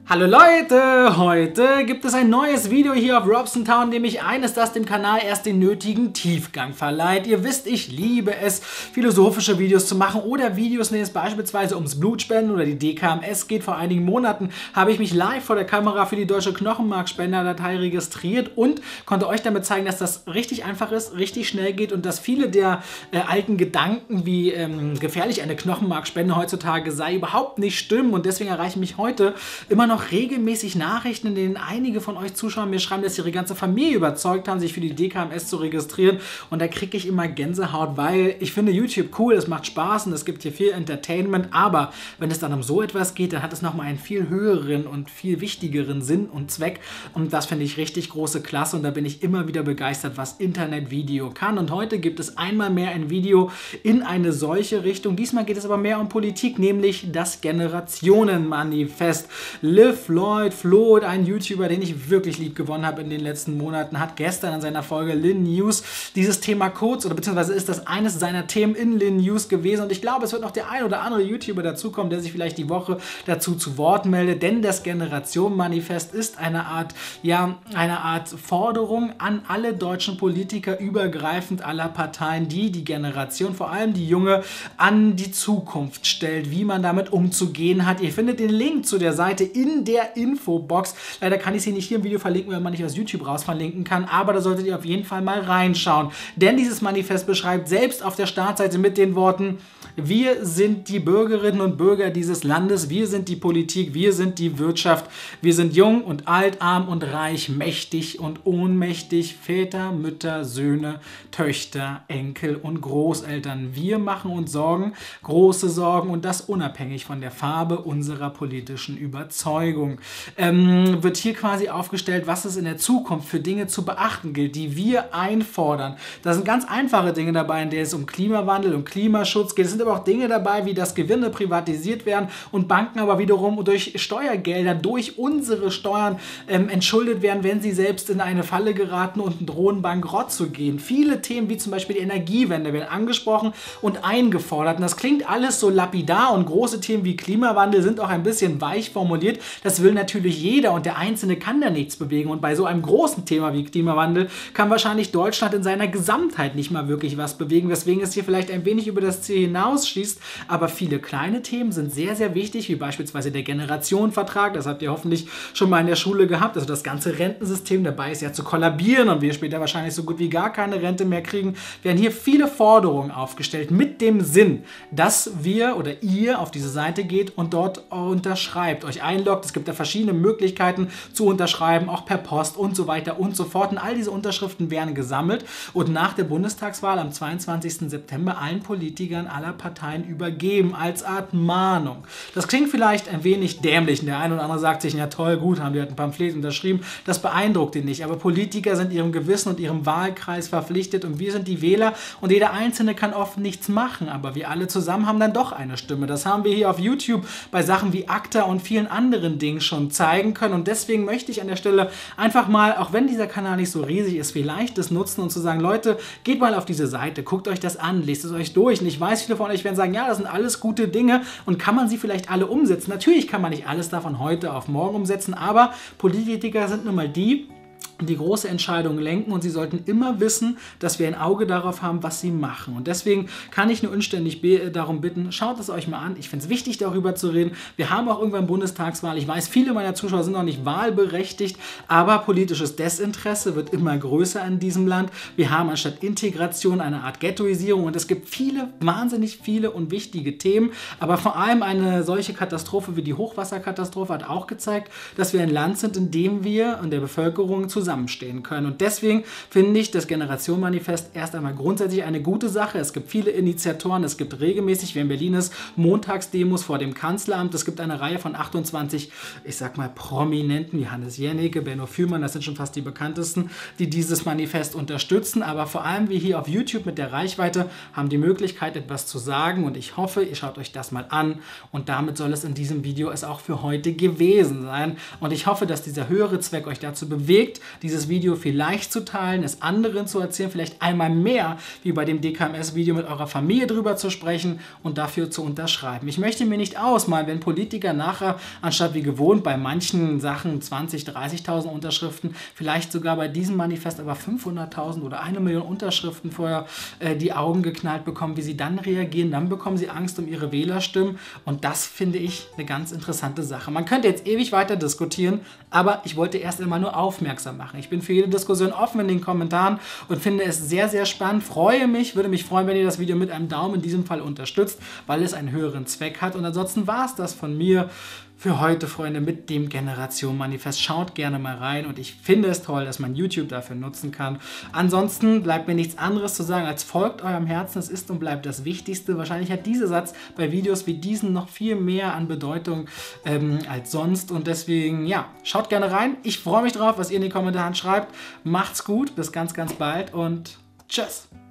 Hallo Leute, heute gibt es ein neues Video hier auf Robson Town, nämlich eines, das dem Kanal erst den nötigen Tiefgang verleiht. Ihr wisst, ich liebe es, philosophische Videos zu machen oder Videos, in denen es beispielsweise ums Blutspenden oder die DKMS geht. Vor einigen Monaten habe ich mich live vor der Kamera für die Deutsche Knochenmarkspenderdatei registriert und konnte euch damit zeigen, dass das richtig einfach ist, richtig schnell geht und dass viele der alten Gedanken, wie gefährlich eine Knochenmarkspende heutzutage sei, überhaupt nicht stimmen. Und deswegen erreichen mich heute immer noch regelmäßig Nachrichten, in denen einige von euch Zuschauern mir schreiben, dass ihre ganze Familie überzeugt haben, sich für die DKMS zu registrieren. Und da kriege ich immer Gänsehaut, weil ich finde YouTube cool, es macht Spaß und es gibt hier viel Entertainment. Aber wenn es dann um so etwas geht, dann hat es nochmal einen viel höheren und viel wichtigeren Sinn und Zweck. Und das finde ich richtig große Klasse und da bin ich immer wieder begeistert, was Internetvideo kann. Und heute gibt es einmal mehr ein Video in eine solche Richtung. Diesmal geht es aber mehr um Politik, nämlich das Generationenmanifest. Floyd, ein YouTuber, den ich wirklich lieb gewonnen habe in den letzten Monaten, hat gestern in seiner Folge Lin News dieses Thema kurz, oder beziehungsweise ist das eines seiner Themen in Lin News gewesen und ich glaube, es wird noch der ein oder andere YouTuber dazukommen, der sich vielleicht die Woche dazu zu Wort meldet, denn das Generationenmanifest ist eine Art Forderung an alle deutschen Politiker, übergreifend aller Parteien, die die Generation, vor allem die junge, an die Zukunft stellt, wie man damit umzugehen hat. Ihr findet den Link zu der Seite in der Infobox. Leider kann ich sie nicht hier im Video verlinken, weil man nicht aus YouTube raus verlinken kann, aber da solltet ihr auf jeden Fall mal reinschauen. Denn dieses Manifest beschreibt selbst auf der Startseite mit den Worten: Wir sind die Bürgerinnen und Bürger dieses Landes, wir sind die Politik, wir sind die Wirtschaft, wir sind jung und alt, arm und reich, mächtig und ohnmächtig, Väter, Mütter, Söhne, Töchter, Enkel und Großeltern. Wir machen uns Sorgen, große Sorgen und das unabhängig von der Farbe unserer politischen Überzeugung. Wird hier quasi aufgestellt, was es in der Zukunft für Dinge zu beachten gilt, die wir einfordern. Da sind ganz einfache Dinge dabei, in denen es um Klimawandel und Klimaschutz geht. Es sind aber auch Dinge dabei, wie dass Gewinne privatisiert werden und Banken aber wiederum durch Steuergelder, durch unsere Steuern entschuldet werden, wenn sie selbst in eine Falle geraten und drohen, bankrott zu gehen. Viele Themen, wie zum Beispiel die Energiewende, werden angesprochen und eingefordert. Und das klingt alles so lapidar und große Themen wie Klimawandel sind auch ein bisschen weich formuliert. Das will natürlich jeder und der Einzelne kann da nichts bewegen. Und bei so einem großen Thema wie Klimawandel kann wahrscheinlich Deutschland in seiner Gesamtheit nicht mal wirklich was bewegen, weswegen es hier vielleicht ein wenig über das Ziel hinausschießt. Aber viele kleine Themen sind sehr, sehr wichtig, wie beispielsweise der Generationenvertrag. Das habt ihr hoffentlich schon mal in der Schule gehabt. Also das ganze Rentensystem dabei ist ja zu kollabieren und wir später wahrscheinlich so gut wie gar keine Rente mehr kriegen. Werden hier viele Forderungen aufgestellt mit dem Sinn, dass wir oder ihr auf diese Seite geht und dort unterschreibt, euch einloggt. Es gibt da verschiedene Möglichkeiten zu unterschreiben, auch per Post und so weiter und so fort. Und all diese Unterschriften werden gesammelt und nach der Bundestagswahl am 22. September allen Politikern aller Parteien übergeben, als Art Mahnung. Das klingt vielleicht ein wenig dämlich. Der eine oder andere sagt sich, ja toll, gut, haben die halt ein Pamphlet unterschrieben. Das beeindruckt ihn nicht. Aber Politiker sind ihrem Gewissen und ihrem Wahlkreis verpflichtet und wir sind die Wähler und jeder Einzelne kann oft nichts machen. Aber wir alle zusammen haben dann doch eine Stimme. Das haben wir hier auf YouTube bei Sachen wie ACTA und vielen anderen Dingen schon zeigen können und deswegen möchte ich an der Stelle einfach mal, auch wenn dieser Kanal nicht so riesig ist, vielleicht das nutzen und zu sagen, Leute, geht mal auf diese Seite, guckt euch das an, lest es euch durch und ich weiß, viele von euch werden sagen, ja, das sind alles gute Dinge und kann man sie vielleicht alle umsetzen? Natürlich kann man nicht alles davon heute auf morgen umsetzen, aber Politiker sind nun mal die große Entscheidungen lenken und sie sollten immer wissen, dass wir ein Auge darauf haben, was sie machen. Und deswegen kann ich nur inständig darum bitten, schaut es euch mal an. Ich finde es wichtig, darüber zu reden. Wir haben auch irgendwann Bundestagswahl. Ich weiß, viele meiner Zuschauer sind noch nicht wahlberechtigt, aber politisches Desinteresse wird immer größer in diesem Land. Wir haben anstatt Integration eine Art Ghettoisierung und es gibt viele, wahnsinnig viele und wichtige Themen, aber vor allem eine solche Katastrophe wie die Hochwasserkatastrophe hat auch gezeigt, dass wir ein Land sind, in dem wir und der Bevölkerung zusammenstehen können. Und deswegen finde ich das Generationenmanifest erst einmal grundsätzlich eine gute Sache. Es gibt viele Initiatoren, es gibt regelmäßig, wie in Berlin ist, Montagsdemos vor dem Kanzleramt. Es gibt eine Reihe von 28, ich sag mal, Prominenten, wie Hannes Jennecke, Benno Fürmann, das sind schon fast die bekanntesten, die dieses Manifest unterstützen. Aber vor allem wir hier auf YouTube mit der Reichweite haben die Möglichkeit, etwas zu sagen und ich hoffe, ihr schaut euch das mal an und damit soll es in diesem Video es auch für heute gewesen sein. Und ich hoffe, dass dieser höhere Zweck euch dazu bewegt, dieses Video vielleicht zu teilen, es anderen zu erzählen, vielleicht einmal mehr wie bei dem DKMS-Video mit eurer Familie drüber zu sprechen und dafür zu unterschreiben. Ich möchte mir nicht ausmalen, wenn Politiker nachher, anstatt wie gewohnt bei manchen Sachen 20.000, 30.000 Unterschriften, vielleicht sogar bei diesem Manifest aber 500.000 oder 1 Million Unterschriften vorher die Augen geknallt bekommen, wie sie dann reagieren. Dann bekommen sie Angst um ihre Wählerstimmen und das finde ich eine ganz interessante Sache. Man könnte jetzt ewig weiter diskutieren, aber ich wollte erst einmal nur aufmerksam machen. Ich bin für jede Diskussion offen in den Kommentaren und finde es sehr, sehr spannend. Würde mich freuen, wenn ihr das Video mit einem Daumen in diesem Fall unterstützt, weil es einen höheren Zweck hat. Und ansonsten war es das von mir für heute, Freunde, mit dem Generation Manifest. Schaut gerne mal rein und ich finde es toll, dass man YouTube dafür nutzen kann. Ansonsten bleibt mir nichts anderes zu sagen, als folgt eurem Herzen. Es ist und bleibt das Wichtigste. Wahrscheinlich hat dieser Satz bei Videos wie diesen noch viel mehr an Bedeutung als sonst und deswegen, ja, schaut gerne rein. Ich freue mich drauf, was ihr in den Kommentaren schreibt. Macht's gut, bis ganz, ganz bald und tschüss.